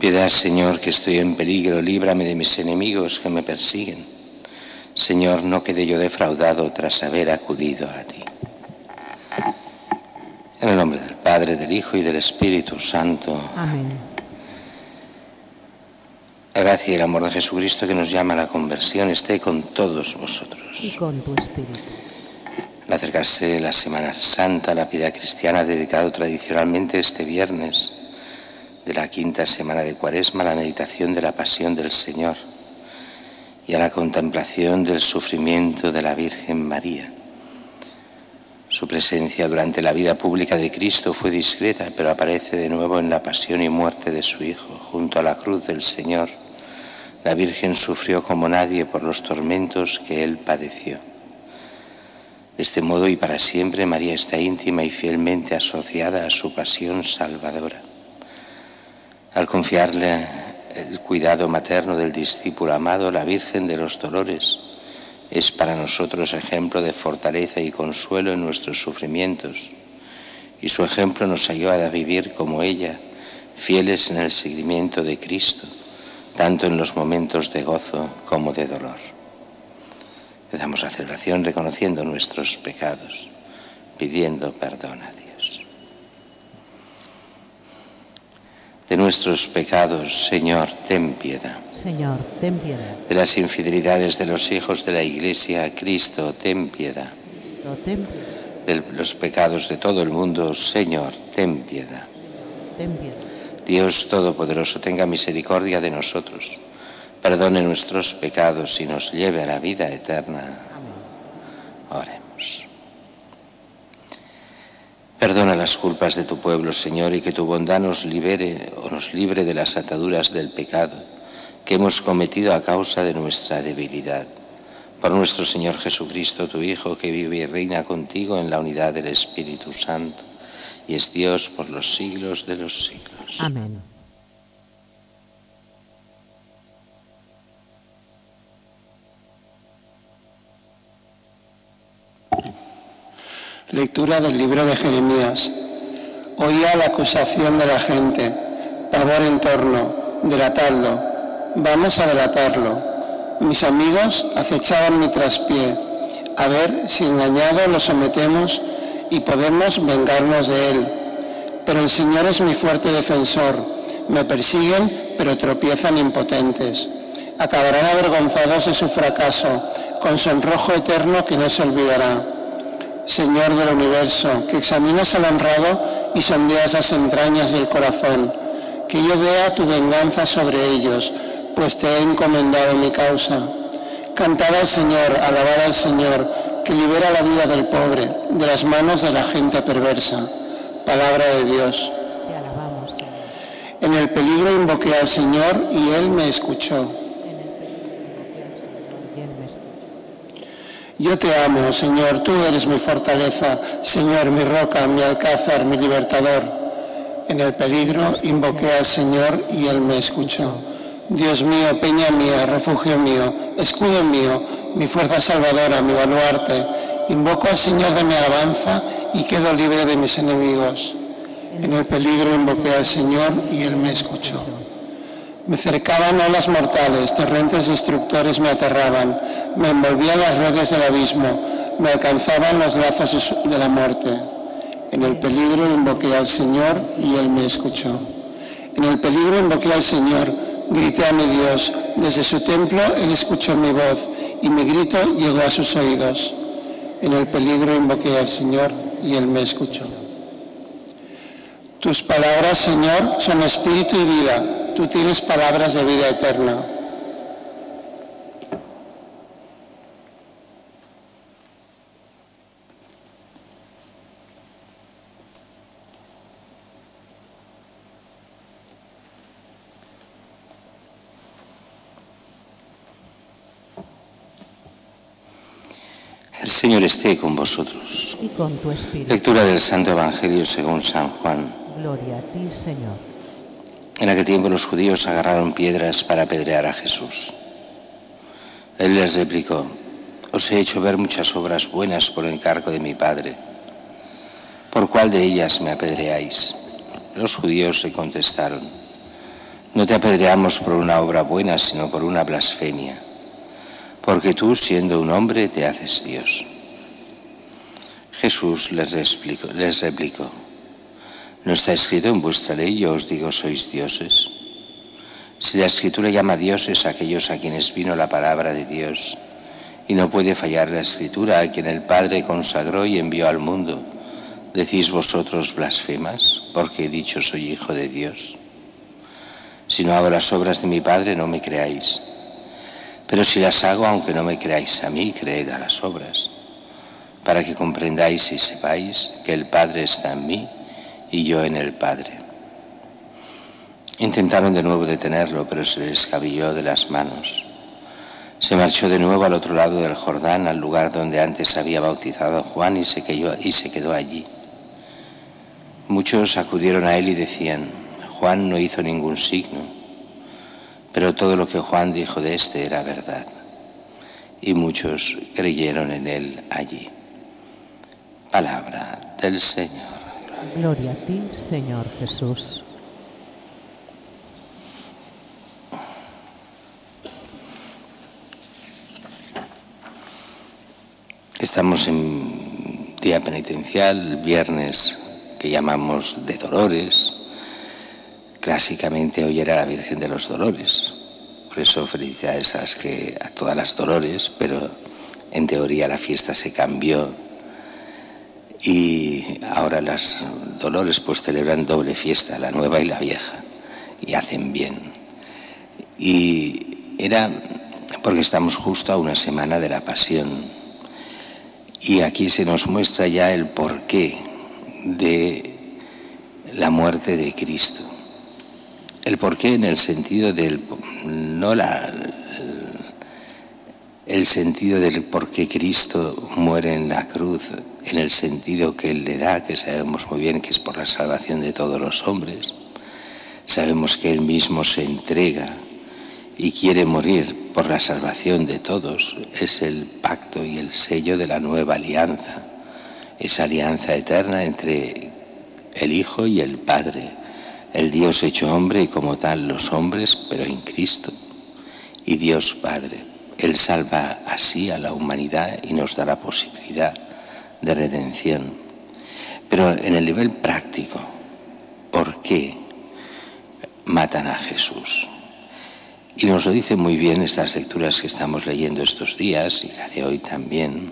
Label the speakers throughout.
Speaker 1: piedad, Señor, que estoy en peligro, líbrame de mis enemigos que me persiguen. Señor, no quede yo defraudado tras haber acudido a ti. En el nombre del Padre, del Hijo y del Espíritu Santo.
Speaker 2: Amén.
Speaker 1: La gracia y el amor de Jesucristo, que nos llama a la conversión, esté con todos vosotros.
Speaker 2: Y con tu espíritu.
Speaker 1: Al acercarse la Semana Santa, la piedad cristiana ha dedicado tradicionalmente este viernes de la quinta semana de Cuaresma a la meditación de la pasión del Señor y a la contemplación del sufrimiento de la Virgen María. Su presencia durante la vida pública de Cristo fue discreta, pero aparece de nuevo en la pasión y muerte de su Hijo. Junto a la cruz del Señor, la Virgen sufrió como nadie por los tormentos que Él padeció. De este modo y para siempre, María está íntima y fielmente asociada a su pasión salvadora. Al confiarle el cuidado materno del discípulo amado, la Virgen de los Dolores es para nosotros ejemplo de fortaleza y consuelo en nuestros sufrimientos, y su ejemplo nos ayuda a vivir como ella, fieles en el seguimiento de Cristo, tanto en los momentos de gozo como de dolor. Empezamos la celebración reconociendo nuestros pecados, pidiendo perdón a Dios. De nuestros pecados, Señor, ten piedad.
Speaker 2: Señor, ten piedad.
Speaker 1: De las infidelidades de los hijos de la Iglesia, Cristo, ten piedad.
Speaker 2: Cristo, ten piedad.
Speaker 1: De los pecados de todo el mundo, Señor, ten piedad.
Speaker 2: Ten piedad.
Speaker 1: Dios Todopoderoso, tenga misericordia de nosotros, perdone nuestros pecados y nos lleve a la vida eterna.
Speaker 2: Amén.
Speaker 1: Oremos. Perdona las culpas de tu pueblo, Señor, y que tu bondad nos libere o nos libre de las ataduras del pecado que hemos cometido a causa de nuestra debilidad. Por nuestro Señor Jesucristo, tu Hijo, que vive y reina contigo en la unidad del Espíritu Santo, y es Dios por los siglos de los siglos.
Speaker 2: Amén.
Speaker 3: Lectura del libro de Jeremías. Oía la acusación de la gente, pavor en torno, delatadlo, vamos a delatarlo. Mis amigos acechaban mi traspié, a ver si engañado lo sometemos y podemos vengarnos de él. Pero el Señor es mi fuerte defensor, me persiguen pero tropiezan impotentes. Acabarán avergonzados de su fracaso, con sonrojo eterno que no se olvidará. Señor del universo, que examinas al honrado y sondeas las entrañas del corazón, que yo vea tu venganza sobre ellos, pues te he encomendado mi causa. Cantad al Señor, alabad al Señor, que libera la vida del pobre, de las manos de la gente perversa. Palabra de Dios.
Speaker 2: Te alabamos, Señor.
Speaker 3: En el peligro invoqué al Señor y Él me escuchó. Yo te amo, Señor, tú eres mi fortaleza, Señor, mi roca, mi alcázar, mi libertador. En el peligro invoqué al Señor y Él me escuchó. Dios mío, peña mía, refugio mío, escudo mío, mi fuerza salvadora, mi baluarte. Invoco al Señor de mi alabanza y quedo libre de mis enemigos. En el peligro invoqué al Señor y Él me escuchó. Me cercaban olas mortales, torrentes destructores me aterraban, me envolvían las redes del abismo, me alcanzaban los lazos de la muerte. En el peligro invoqué al Señor y Él me escuchó. En el peligro invoqué al Señor, grité a mi Dios, desde su templo Él escuchó mi voz y mi grito llegó a sus oídos. En el peligro invoqué al Señor y Él me escuchó. Tus palabras, Señor, son espíritu y vida. Tú tienes palabras de vida eterna.
Speaker 1: El Señor esté con vosotros.
Speaker 2: Y con tu espíritu.
Speaker 1: Lectura del Santo Evangelio según San Juan.
Speaker 2: Gloria a ti, Señor.
Speaker 1: En aquel tiempo los judíos agarraron piedras para apedrear a Jesús. Él les replicó: os he hecho ver muchas obras buenas por encargo de mi Padre. ¿Por cuál de ellas me apedreáis? Los judíos le contestaron: No te apedreamos por una obra buena, sino por una blasfemia, porque tú, siendo un hombre, te haces Dios. Jesús les replicó, ¿no está escrito en vuestra ley, yo os digo, sois dioses? Si la Escritura llama dioses a aquellos a quienes vino la palabra de Dios, y no puede fallar la Escritura a quien el Padre consagró y envió al mundo, ¿decís vosotros blasfemas, porque he dicho soy hijo de Dios? Si no hago las obras de mi Padre, no me creáis. Pero si las hago, aunque no me creáis a mí, creed a las obras, para que comprendáis y sepáis que el Padre está en mí y yo en el Padre. Intentaron de nuevo detenerlo, pero se le escabilló de las manos. Se marchó de nuevo al otro lado del Jordán, al lugar donde antes había bautizado a Juan, y se quedó allí. Muchos acudieron a él y decían, Juan no hizo ningún signo, pero todo lo que Juan dijo de éste era verdad. Y muchos creyeron en él allí. Palabra del Señor.
Speaker 2: Gloria a ti, Señor Jesús.
Speaker 1: Estamos en día penitencial, el viernes que llamamos de Dolores. Clásicamente hoy era la Virgen de los Dolores. Por eso felicidades a todas las Dolores, pero en teoría la fiesta se cambió y ahora las Dolores pues celebran doble fiesta, la nueva y la vieja, y hacen bien. Y era porque estamos justo a una semana de la Pasión. Y aquí se nos muestra ya el porqué de la muerte de Cristo. El porqué en el sentido del el sentido del por qué Cristo muere en la cruz, en el sentido que Él le da, que sabemos muy bien que es por la salvación de todos los hombres. Sabemos que Él mismo se entrega y quiere morir por la salvación de todos. Es el pacto y el sello de la nueva alianza, esa alianza eterna entre el Hijo y el Padre, el Dios hecho hombre y como tal los hombres, pero en Cristo, y Dios Padre. Él salva así a la humanidad y nos da la posibilidad de redención. Pero en el nivel práctico, ¿por qué matan a Jesús? Y nos lo dicen muy bien estas lecturas que estamos leyendo estos días, y la de hoy también.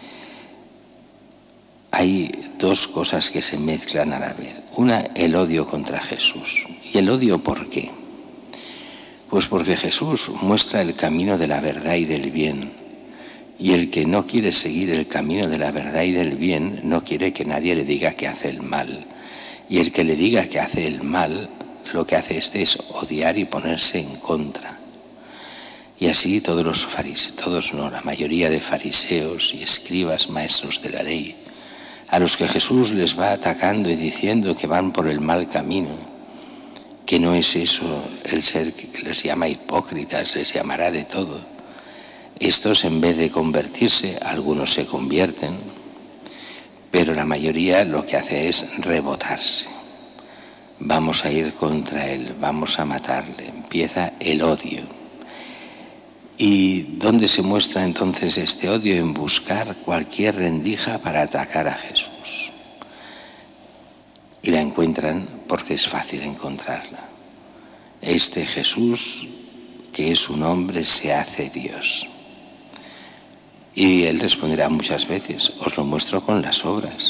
Speaker 1: Hay dos cosas que se mezclan a la vez. Una, el odio contra Jesús. ¿Y el odio por qué? Pues porque Jesús muestra el camino de la verdad y del bien. Y el que no quiere seguir el camino de la verdad y del bien, no quiere que nadie le diga que hace el mal. Y el que le diga que hace el mal, lo que hace es odiar y ponerse en contra. Y así todos los fariseos, todos no, la mayoría de fariseos y escribas, maestros de la ley, a los que Jesús les va atacando y diciendo que van por el mal camino, que no es eso el ser que les llama hipócritas, les llamará de todo. Estos, en vez de convertirse, algunos se convierten, pero la mayoría lo que hace es rebotarse. Vamos a ir contra él, vamos a matarle. Empieza el odio. ¿Y dónde se muestra entonces este odio? En buscar cualquier rendija para atacar a Jesús. Y la encuentran porque es fácil encontrarla. Este Jesús, que es un hombre, se hace Dios. Y él responderá muchas veces, os lo muestro con las obras.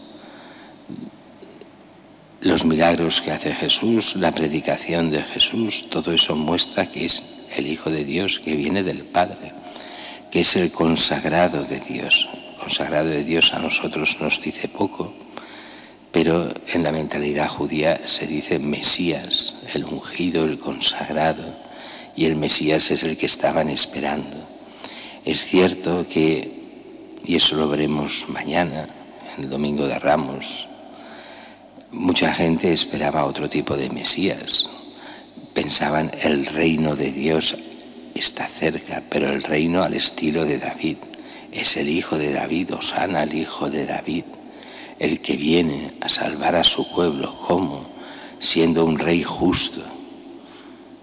Speaker 1: Los milagros que hace Jesús, la predicación de Jesús, todo eso muestra que es el Hijo de Dios, que viene del Padre, que es el consagrado de Dios. Consagrado de Dios a nosotros nos dice poco, pero en la mentalidad judía se dice Mesías, el ungido, el consagrado, y el Mesías es el que estaban esperando. Es cierto que, y eso lo veremos mañana, el Domingo de Ramos, mucha gente esperaba otro tipo de Mesías. Pensaban el reino de Dios está cerca, pero el reino al estilo de David. Es el Hijo de David, Hosana al Hijo de David, el que viene a salvar a su pueblo. ¿Cómo? Siendo un rey justo.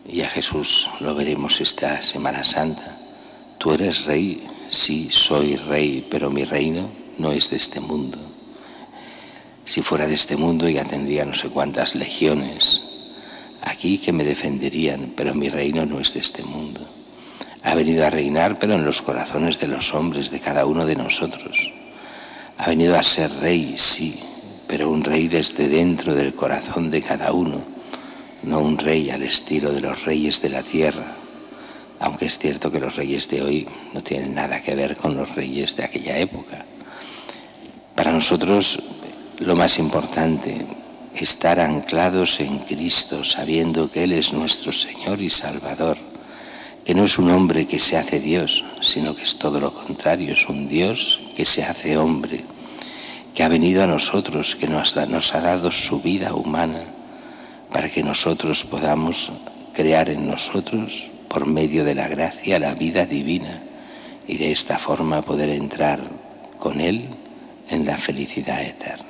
Speaker 1: Y a Jesús lo veremos esta Semana Santa. Tú eres rey, sí, soy rey, pero mi reino no es de este mundo. Si fuera de este mundo ya tendría no sé cuántas legiones aquí que me defenderían, pero mi reino no es de este mundo. Ha venido a reinar, pero en los corazones de los hombres, de cada uno de nosotros. Ha venido a ser rey, sí, pero un rey desde dentro del corazón de cada uno, no un rey al estilo de los reyes de la tierra, aunque es cierto que los reyes de hoy no tienen nada que ver con los reyes de aquella época. Para nosotros lo más importante, estar anclados en Cristo, sabiendo que Él es nuestro Señor y Salvador, que no es un hombre que se hace Dios, sino que es todo lo contrario, es un Dios que se hace hombre, que ha venido a nosotros, que nos ha dado su vida humana, para que nosotros podamos crear en nosotros, por medio de la gracia, la vida divina, y de esta forma poder entrar con Él en la felicidad eterna.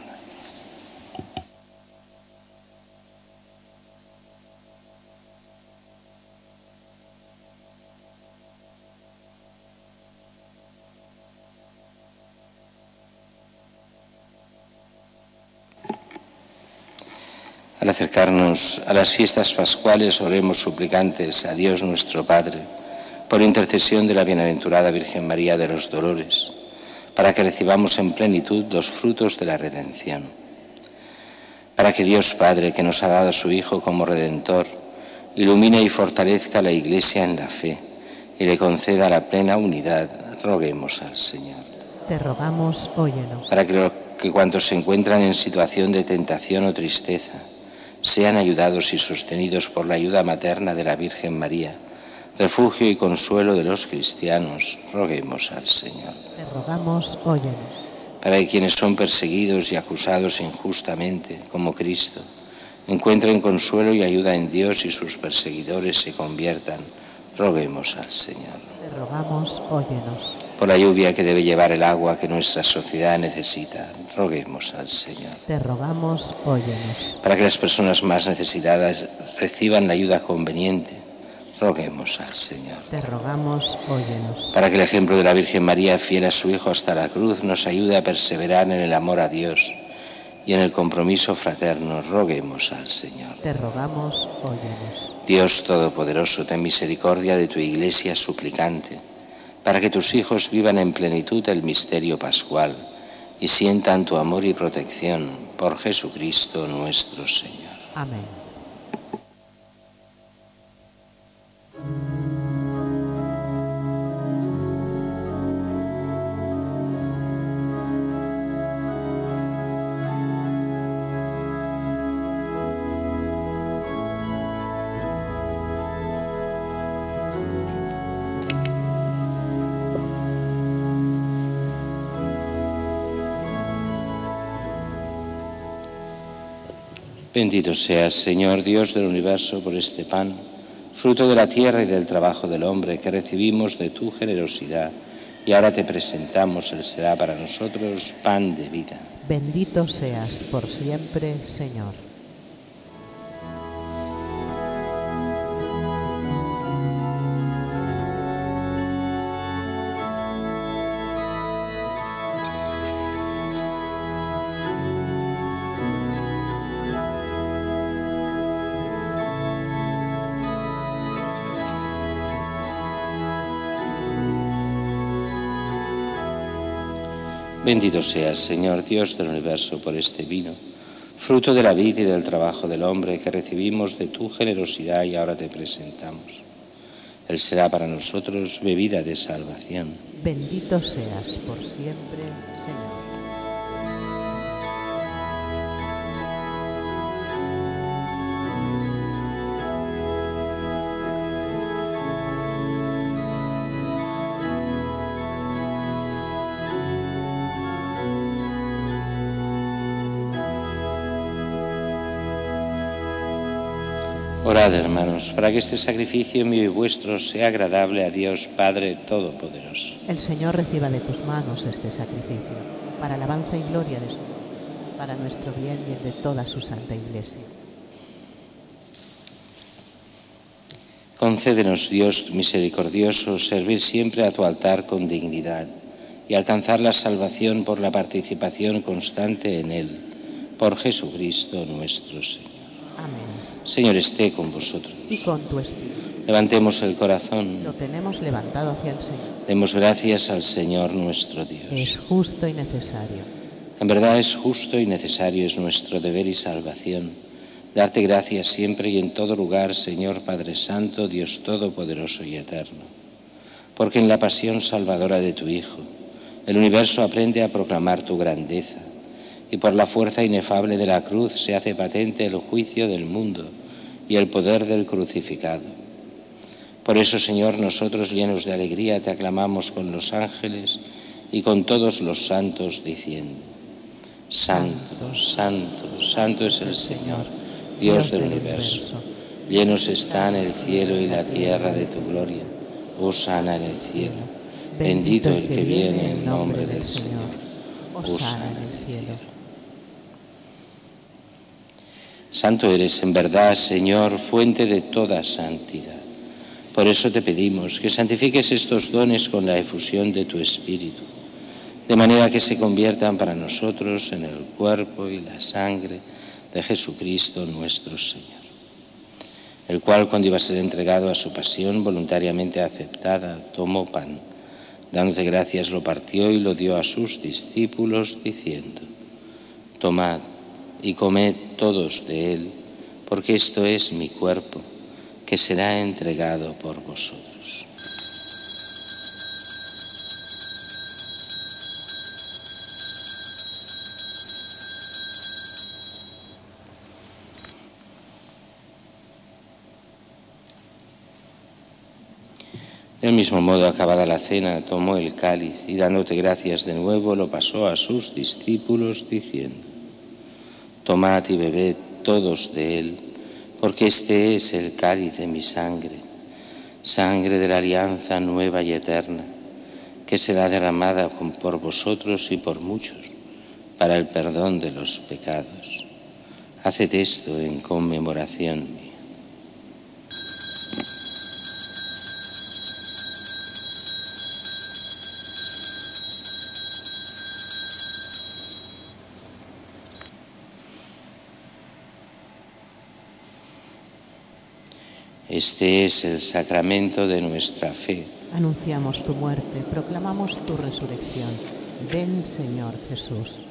Speaker 1: Al acercarnos a las fiestas pascuales, oremos suplicantes a Dios nuestro Padre, por intercesión de la bienaventurada Virgen María de los Dolores, para que recibamos en plenitud los frutos de la redención. Para que Dios Padre, que nos ha dado a su Hijo como Redentor, ilumine y fortalezca a la Iglesia en la fe y le conceda la plena unidad, roguemos al Señor.
Speaker 2: Te rogamos, óyenos.
Speaker 1: Para que cuantos se encuentran en situación de tentación o tristeza, sean ayudados y sostenidos por la ayuda materna de la Virgen María, refugio y consuelo de los cristianos, roguemos al Señor.
Speaker 2: Te rogamos, óyenos.
Speaker 1: Para que quienes son perseguidos y acusados injustamente, como Cristo, encuentren consuelo y ayuda en Dios y sus perseguidores se conviertan, roguemos al Señor.
Speaker 2: Te rogamos, óyenos.
Speaker 1: Por la lluvia que debe llevar el agua que nuestra sociedad necesita, roguemos al Señor.
Speaker 2: Te rogamos, óyenos.
Speaker 1: Para que las personas más necesitadas reciban la ayuda conveniente, roguemos al Señor.
Speaker 2: Te rogamos, óyenos.
Speaker 1: Para que el ejemplo de la Virgen María, fiel a su Hijo hasta la cruz, nos ayude a perseverar en el amor a Dios y en el compromiso fraterno, roguemos al Señor.
Speaker 2: Te rogamos, óyenos.
Speaker 1: Dios Todopoderoso, ten misericordia de tu Iglesia suplicante, para que tus hijos vivan en plenitud el misterio pascual y sientan tu amor y protección por Jesucristo nuestro Señor.
Speaker 2: Amén.
Speaker 1: Bendito seas, Señor Dios del universo, por este pan, fruto de la tierra y del trabajo del hombre, que recibimos de tu generosidad, y ahora te presentamos, Él será para nosotros pan de vida.
Speaker 2: Bendito seas por siempre, Señor.
Speaker 1: Bendito seas, Señor Dios del universo, por este vino, fruto de la vid y del trabajo del hombre, que recibimos de tu generosidad y ahora te presentamos. Él será para nosotros bebida de salvación.
Speaker 2: Bendito seas por siempre, Señor.
Speaker 1: Orad, hermanos, para que este sacrificio mío y vuestro sea agradable a Dios Padre Todopoderoso.
Speaker 2: El Señor reciba de tus manos este sacrificio, para alabanza y gloria de su nombre, para nuestro bien y el de toda su santa Iglesia.
Speaker 1: Concédenos, Dios misericordioso, servir siempre a tu altar con dignidad y alcanzar la salvación por la participación constante en él, por Jesucristo nuestro Señor.
Speaker 2: Amén.
Speaker 1: Señor, esté con vosotros.
Speaker 2: Y con tu espíritu.
Speaker 1: Levantemos el corazón.
Speaker 2: Lo tenemos levantado hacia el Señor.
Speaker 1: Demos gracias al Señor nuestro Dios.
Speaker 2: Es justo y necesario.
Speaker 1: En verdad es justo y necesario, es nuestro deber y salvación. Darte gracias siempre y en todo lugar, Señor Padre Santo, Dios Todopoderoso y Eterno. Porque en la pasión salvadora de tu Hijo, el universo aprende a proclamar tu grandeza, y por la fuerza inefable de la cruz se hace patente el juicio del mundo y el poder del crucificado. Por eso, Señor, nosotros llenos de alegría te aclamamos con los ángeles y con todos los santos, diciendo: Santo, santo, santo es el Señor, Dios del universo. Llenos están el cielo y la tierra de tu gloria. Hosana en el cielo. Bendito el que viene en nombre del Señor. Hosana en el cielo. Santo eres en verdad, Señor, fuente de toda santidad. Por eso te pedimos que santifiques estos dones con la efusión de tu Espíritu, de manera que se conviertan para nosotros en el cuerpo y la sangre de Jesucristo nuestro Señor, el cual, cuando iba a ser entregado a su pasión voluntariamente aceptada, tomó pan, dándote gracias lo partió y lo dio a sus discípulos, diciendo: Tomad y comed todos de él, porque esto es mi cuerpo, que será entregado por vosotros. Del mismo modo, acabada la cena, tomó el cáliz y, dándote gracias de nuevo, lo pasó a sus discípulos, diciendo: Tomad y bebed todos de él, porque este es el cáliz de mi sangre, sangre de la alianza nueva y eterna, que será derramada por vosotros y por muchos, para el perdón de los pecados. Haced esto en conmemoración mía. Este es el sacramento de nuestra fe.
Speaker 2: Anunciamos tu muerte, proclamamos tu resurrección. Ven, Señor Jesús.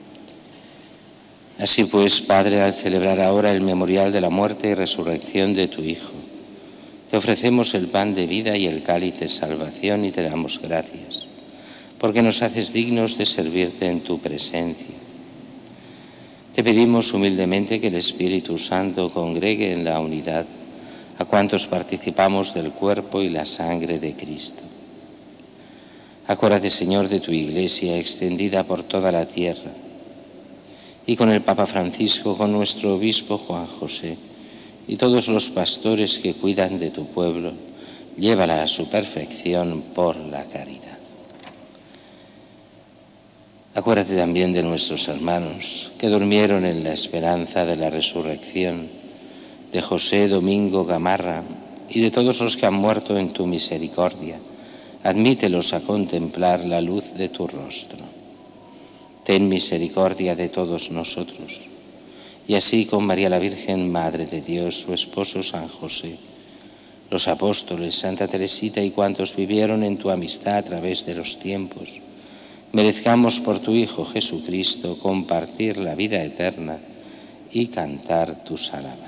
Speaker 1: Así pues, Padre, al celebrar ahora el memorial de la muerte y resurrección de tu Hijo, te ofrecemos el pan de vida y el cáliz de salvación y te damos gracias, porque nos haces dignos de servirte en tu presencia. Te pedimos humildemente que el Espíritu Santo congregue en la unidad a cuantos participamos del cuerpo y la sangre de Cristo. Acuérdate, Señor, de tu Iglesia extendida por toda la tierra, y con el Papa Francisco, con nuestro obispo Juan José, y todos los pastores que cuidan de tu pueblo, llévala a su perfección por la caridad. Acuérdate también de nuestros hermanos que durmieron en la esperanza de la resurrección, de José Domingo Gamarra y de todos los que han muerto en tu misericordia. Admítelos a contemplar la luz de tu rostro. Ten misericordia de todos nosotros. Y así con María la Virgen, Madre de Dios, su esposo San José, los apóstoles, Santa Teresita y cuantos vivieron en tu amistad a través de los tiempos, merezcamos por tu Hijo Jesucristo compartir la vida eterna y cantar tus alabanzas.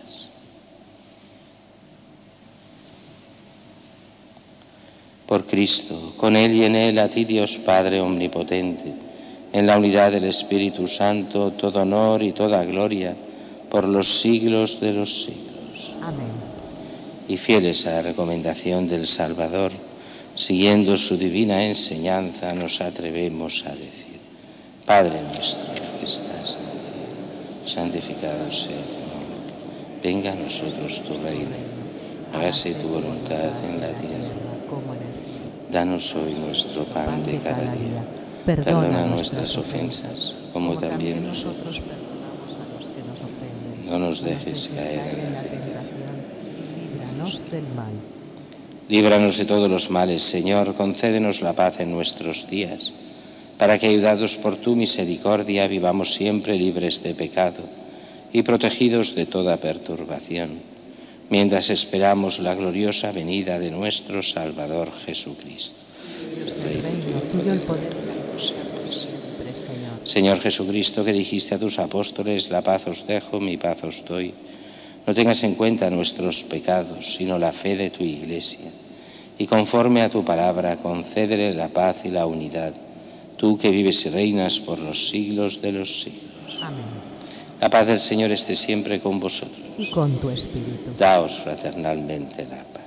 Speaker 1: Por Cristo, con Él y en Él, a ti, Dios Padre omnipotente, en la unidad del Espíritu Santo, todo honor y toda gloria, por los siglos de los siglos.
Speaker 2: Amén.
Speaker 1: Y fieles a la recomendación del Salvador, siguiendo su divina enseñanza, nos atrevemos a decir: Padre nuestro que estás en el cielo, santificado sea tu nombre. Venga a nosotros tu reino. Hágase tu voluntad en la tierra. Danos hoy nuestro pan de cada día. Perdona nuestras ofensas, como también nosotros perdonamos a los que nos ofenden. No nos dejes caer en la tentación.
Speaker 2: líbranos del mal.
Speaker 1: Líbranos de todos los males, Señor, concédenos la paz en nuestros días, para que, ayudados por tu misericordia, vivamos siempre libres de pecado y protegidos de toda perturbación, mientras esperamos la gloriosa venida de nuestro Salvador Jesucristo.
Speaker 2: El reino, tuyo el poder y la gloria por siempre, Señor.
Speaker 1: Señor Jesucristo, que dijiste a tus apóstoles, la paz os dejo, mi paz os doy, no tengas en cuenta nuestros pecados, sino la fe de tu Iglesia, y conforme a tu palabra, concédele la paz y la unidad, tú que vives y reinas por los siglos de los siglos.
Speaker 2: Amén.
Speaker 1: La paz del Señor esté siempre con vosotros.
Speaker 2: Y con tu espíritu.
Speaker 1: Daos fraternalmente la paz.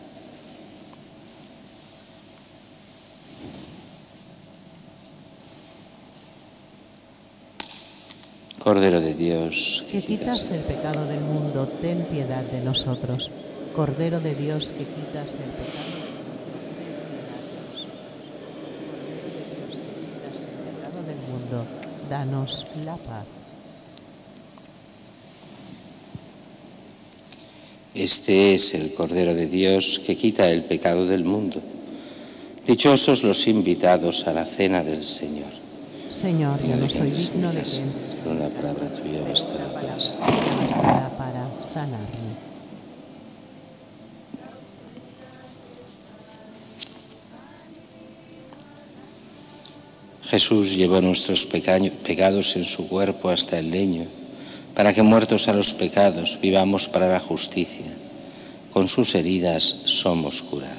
Speaker 1: Cordero de Dios,
Speaker 2: que quitas el pecado del mundo, ten piedad de nosotros. Cordero de Dios, que quitas el pecado del mundo, danos la paz.
Speaker 1: Este es el Cordero de Dios que quita el pecado del mundo. Dichosos los invitados a la cena del Señor.
Speaker 2: Señor, yo no soy digno de que entres.
Speaker 1: Una palabra tuya bastará
Speaker 2: para sanarme.
Speaker 1: Jesús llevó nuestros pecados en su cuerpo hasta el leño, para que, muertos a los pecados, vivamos para la justicia. Con sus heridas somos curados.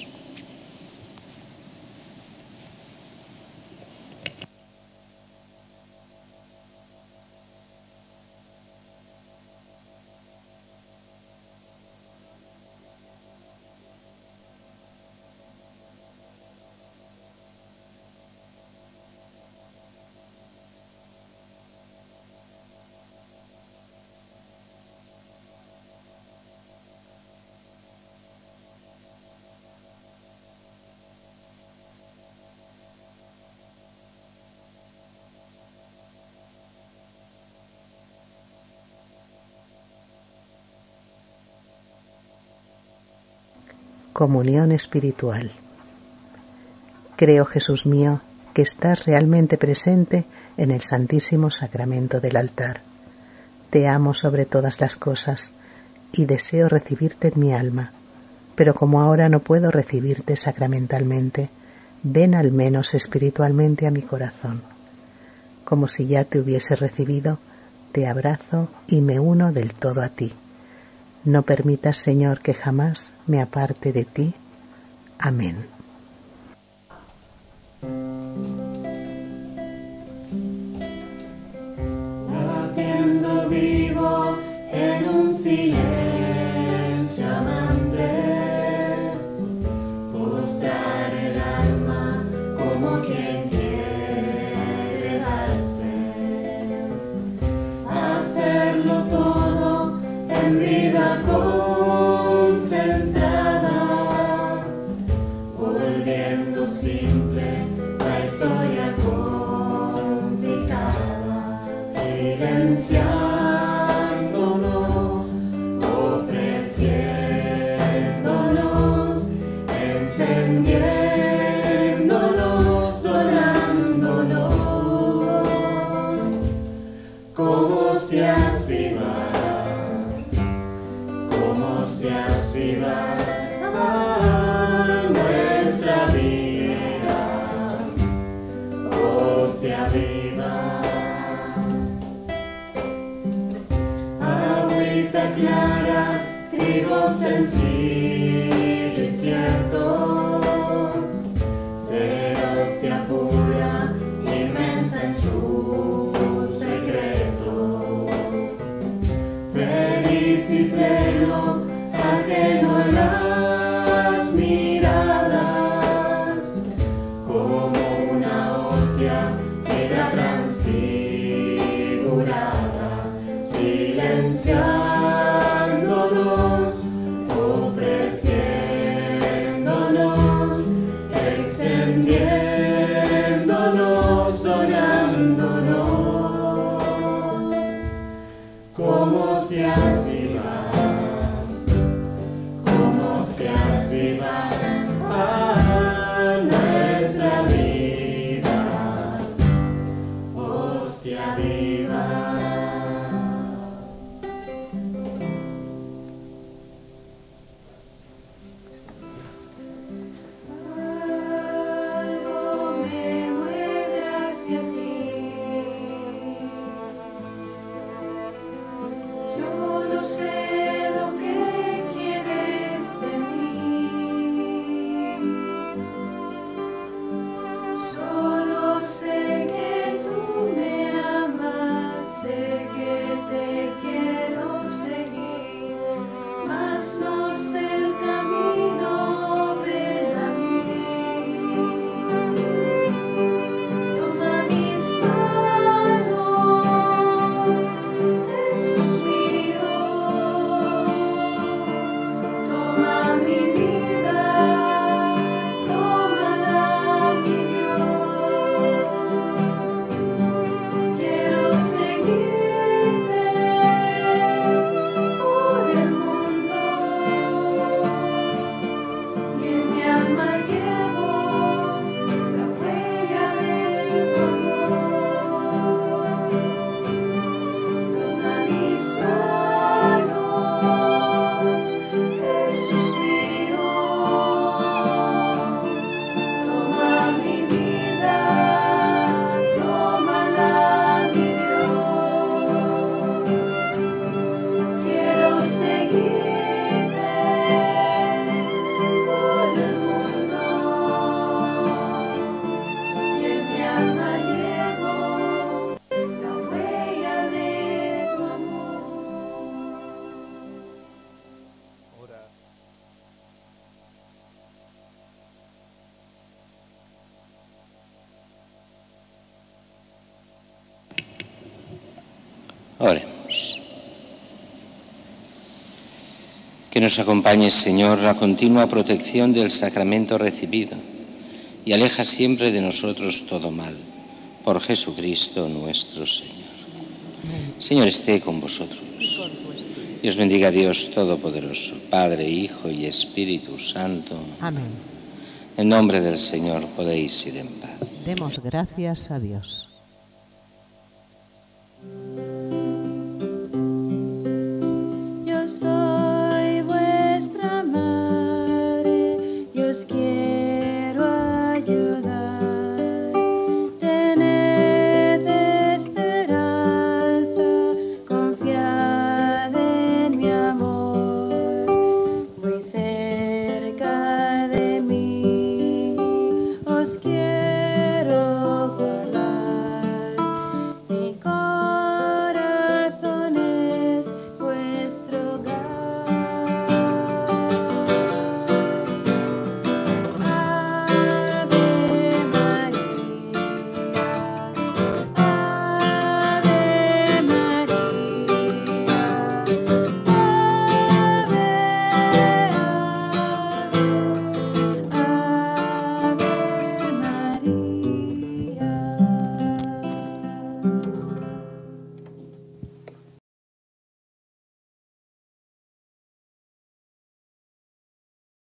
Speaker 4: Comunión espiritual. Creo, Jesús mío, que estás realmente presente en el Santísimo Sacramento del altar. Te amo sobre todas las cosas y deseo recibirte en mi alma, pero como ahora no puedo recibirte sacramentalmente, ven al menos espiritualmente a mi corazón. Como si ya te hubiese recibido, te abrazo y me uno del todo a ti. No permitas, Señor, que jamás me aparte de ti. Amén.
Speaker 5: Latiendo vivo en un silencio amante, postrar el alma como quien quiere darse, hacerlo todo en vida concentrada, volviendo simple la historia complicada, silenciándonos, ofreciéndonos, encendiéndonos, donándonos, como hostias vivas. Hostias vivas a nuestra vida, hostia viva, agüita clara, trigo sencillo y cierto, ser hostia pura, inmensa en su secreto, feliz y pleno, ajeno a las miradas, como una hostia negra transfigurada, silenciándonos, ofreciéndonos, encendiéndonos, donándonos, como hostias vivas. a nuestra vida, hostia viva. Algo me mueve hacia ti. Yo no sé lo que quieres de mí. Solo sé que tú me amas, sé que te quiero seguir, mas no sé el camino, ven a mí. Toma mis manos, Jesús mío. Toma mi vida, tómala, mi Dios. Quiero seguirte por el mundo y en mi alma llevo la huella de tu amor. Toma mis manos, Jesús mío. Toma mi vida, tómala, mi Dios. Quiero seguirte por el mundo y en mi alma llevo la huella de tu amor.
Speaker 1: Oremos. Que nos acompañe, Señor, la continua protección del sacramento recibido y aleja siempre de nosotros todo mal. Por Jesucristo nuestro Señor. Señor, esté con vosotros. Dios bendiga a Dios Todopoderoso, Padre, Hijo y Espíritu Santo.
Speaker 2: Amén.
Speaker 1: En nombre del Señor podéis ir en paz.
Speaker 2: Demos gracias a Dios.